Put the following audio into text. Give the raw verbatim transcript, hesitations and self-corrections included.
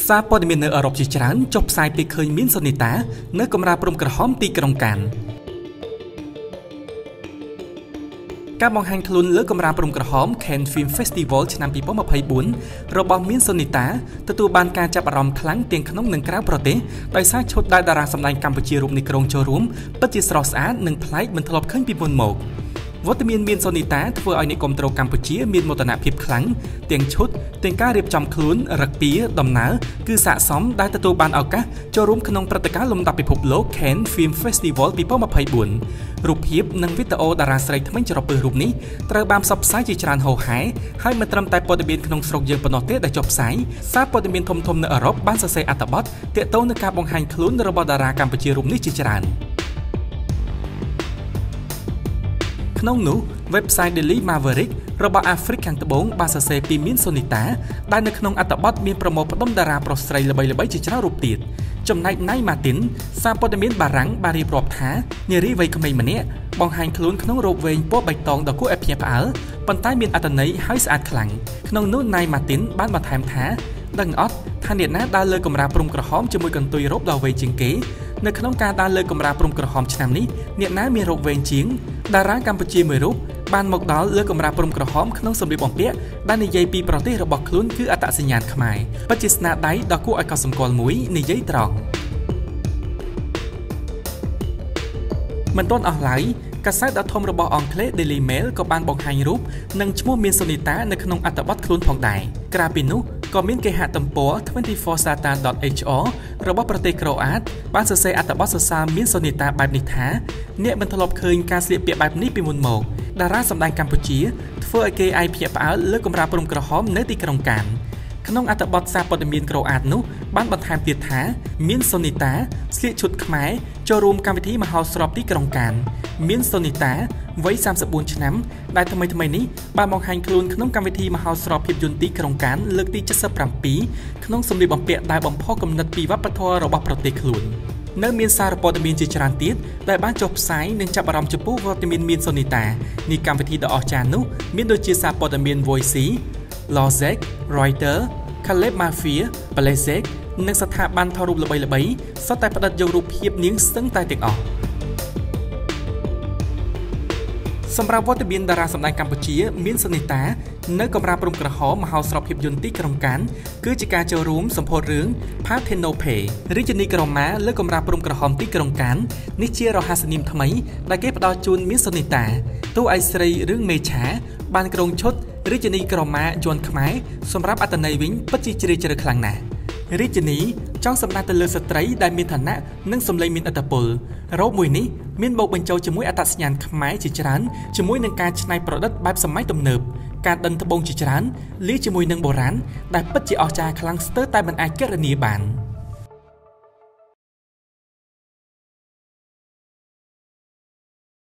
សារព័ត៌មាននៅអឺរ៉ុបជាច្រើនចុះផ្សាយពីឃើញមានសូនីតានៅកំរាព្រំក្រហមទីក្រុងកានការបង្ហាញខ្លួនលើកំរាព្រំក្រហម Cannes Film Festival ឆ្នាំពីរពាន់ម្ភៃបួនរបស់មានសូនីតាទទួលបានការចាប់អារម្មណ៍ខ្លាំងទាំងក្នុងនិងក្រៅប្រទេសដោយសារឈុតដែលតារាសម្ដែងកម្ពុជារូបនេះក្រុងចូលរួមពិតជាស្រស់ស្អាតនិងប្លែកមិនធ្លាប់ឃើញពីមុនមកវត្តមានមានសូនីតាធ្វើឲ្យអ្នកគាំទ្រកម្ពុជាមានមោទនភាពខ្លាំងទាំងឈុតទាំងការរៀបចំខ្លួនរឹកពីដំណើរគឺស័ក្តិសមដែលទទួលបានឱកាសចូលរួមក្នុងព្រឹត្តិការណ៍លំដាប់ពិភពលោក Cannes Film Festival ពីរពាន់ម្ភៃបួនរូបភាពនិងវីដេអូតារាស្រីថ្មីច្រពើរូបនេះត្រូវបានផ្សព្វផ្សាយជាច្រើនហូរហែហើយមិនត្រឹមតែព័ត៌មានក្នុងស្រុកយើងប៉ុណ្ណោះទេដែលចុះផ្សាយសារព័ត៌មានធំៗនៅអឺរ៉ុបបានសរសេរអត្ថបទទាក់ទងនឹងការបង្ហាញខ្លួនរបស់តារាកម្ពុជារូបនេះជាច្រើនក្នុងនោះ website Daily Maverick របស់អាហ្វ្រិកខាងត្បូងបានសរសេរពីមានសូនីតាដែលនៅក្នុងអត្ថបទមានប្រមូលផ្ដុំតារាប្រុសស្រីល្បីៗជាច្រើនរូបទៀតចំណែក Nai Martin សារព័ត៌មានបារាំងបានរៀបរាប់ថានារីវ័យក្មេងម្នាក់បង្ហាញខ្លួនក្នុងរ៉ូបវែងពណ៌បៃតងដ៏គួរឲ្យភ្ញាក់ផ្អើលប៉ុន្តែមានអត្ថន័យហើយស្អាតខ្លាំងក្នុងនោះ Nai Martin បានបន្ថែមថាដឹងអត់ថាអ្នកណាដើរលើកម្រាលព្រំក្រហមជាមួយកន្ទុយរ៉ូបដ៏វែងជាងគេនៅក្នុងការដើរលើកម្រាលព្រំក្រហមឆ្នាំនេះអ្នកណាមានរ៉ូបវែងជាងតារាកម្ពុជាមួយរូបបានមកដល់លើកម្រាលព្រំក្រហមក្នុងសម្លៀកបំពាក់ដែលនិយាយពីប្រទេសរបស់ខ្លួនគឺអត្តសញ្ញាណខ្មែរពិតជាស្នាដៃដ៏គួរឲ្យកត់សម្គាល់មួយនិយាយត្រង់មិនទាន់អស់ឡើយកាសែតដ៏ធំរបស់អង់គ្លេស Daily Mail ក៏បានបង្ហាញរូបនិងឈ្មោះមានសូនីតានៅក្នុងអត្ថបទខ្លួនផងដែរក្រៅពីនោះក៏មានគេហទំព័រ twenty-four satan dot h r របស់ប្រទេសក្រូអាតបានសរសេរអត្ថបទសរសើរមានសូនីតាបែបនេះថាអ្នកមិនធ្លាប់ឃើញការស្លៀកពាក់បែបនេះពីមុនមកតារាសម្ដែងកម្ពុជាធ្វើឲ្យគេឯងភ្ញាក់ផ្អើលលើកម្រាលព្រំក្រហមនៅទីក្រុងកានក្នុងអត្ថបទសារព័ត៌មានក្រូអាតនោះបានបន្ថែមទៀតថាមានសូនីតាស្លៀកឈុតខ្មែរចូលរួមកម្មវិធីមហោស្រពទីក្រុងកានមានសូនីតាវ័យសាមសិបបួនឆ្នាំដែលថ្មីថ្មីនេះបានបង្ហាញខ្លួនក្នុងកម្មវិធីមហោស្រពភាពយន្តទីក្រុងកានលើកទី칠십칠ក្នុងសម្លៀកបំពាក់ដែលបំផុសគំនិតពីវប្បធម៌របស់ប្រទេសខ្លួននៅមានសារព័ត៌មានជាច្រើនទៀតដែលបានចុះផ្សាយនិងចាប់អារម្មណ៍ចំពោះវត្តមានមានសូនីតានេះកម្មវិធីដ៏អស្ចារ្យនោះមានដូចជាសារព័ត៌មាន Voice Lozek Reuters Caleb Mafia Blazek និងស្ថាប័នថតរូបល្បីៗសុទ្ធតែផ្ដិតយករូបភាពនាងស្ទឹងតែទាំងអស់សម្រាប់វត្តមានតារាសម្ដែងកម្ពុជាមានសូនីតានៅកម្រាលព្រំក្រហមមហោស្រពភាពយន្តទីក្រុងកានគឺជាការចូលរួមសម្ពោធរឿង Parthenope រាជិនីក្រមាលើកម្រាលព្រំក្រហមទីក្រុងកាននេះជារហស្សនាមថ្មីដែលគេផ្ដល់ជូនមានសូនីតាតួឯកស្រីរឿងមេឆាបានក្រុងឈុតរាជិនីក្រមាយន្តខ្មែរសម្រាប់អត្ថន័យវិញពិតជាជ្រាលជ្រៅខ្លាំងណាស់រាជិនីចង់សម្ដៅទៅលើស្ត្រីដែលមានឋានៈនិងសម្លេងមានឥទ្ធិពលរ៉ូបមួយនេះមានបូកបញ្ចូលជាមួយអត្តសញ្ញាណខ្មែរជាច្រើនជាមួយនឹងការច្នៃប្រឌិតបែបសម័យទំនើបការដិនត្បូងជាច្រើនលាយជាមួយនឹងបុរាណដែលពិតជាអស្ចារ្យខ្លាំងស្ទើរតែមិនអាចគណនាបាន